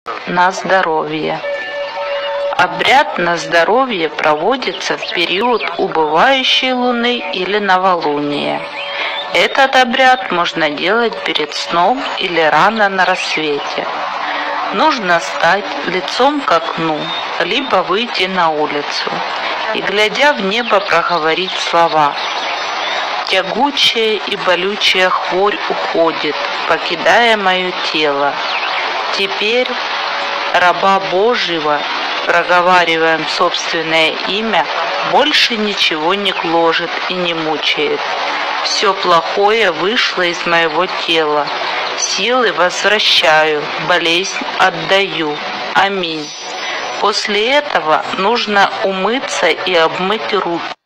на здоровье. Обряд на здоровье проводится в период убывающей луны или новолуния. Этот обряд можно делать перед сном или рано на рассвете. Нужно стать лицом к окну, либо выйти на улицу и, глядя в небо, проговорить слова: «Тягучая и болючая хворь уходит, покидая мое тело. Теперь раба Божьего, проговариваем собственное имя, больше ничего не гложет и не мучает. Все плохое вышло из моего тела. Силы возвращаю, болезнь отдаю. Аминь». После этого нужно умыться и обмыть руки.